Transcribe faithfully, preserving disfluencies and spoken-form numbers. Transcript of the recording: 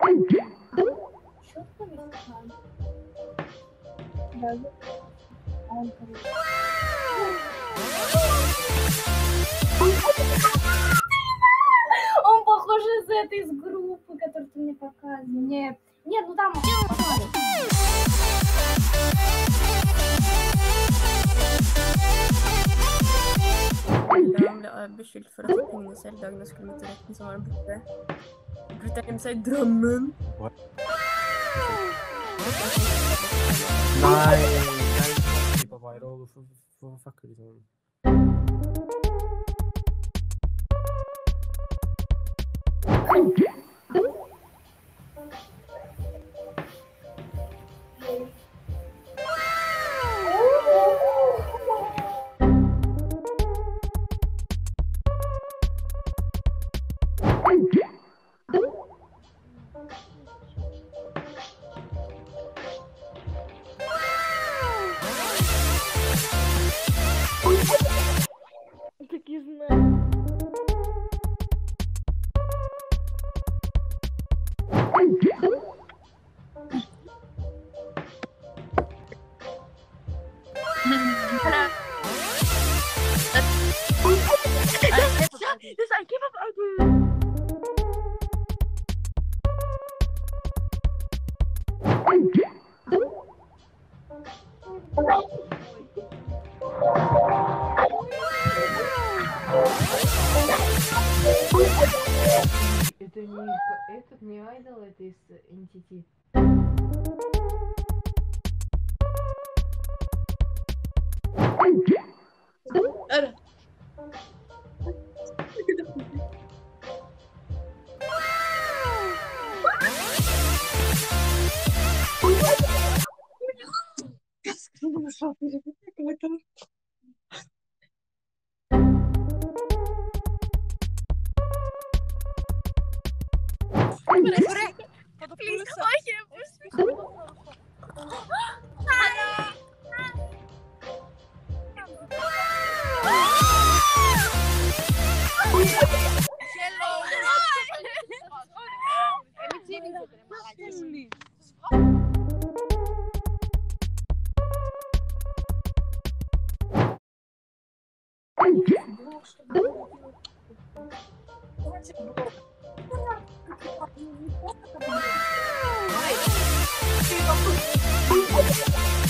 شو الطريقة هاي؟ Он похож из этой из группы, которую ты мне показывал. Нет, нет, ну там. Da ble jeg beskyldt for å ta pengene selv dagen jeg skulle møte retten, som var en borte. Brutter'n gjemte seg i Drammen. Nei, nei, type viral, hvorfor, hvorfor fucker du sånn? Такі знаю. This I give up arguing. Это не этот не айдол, это из Entity. Ara. Ой.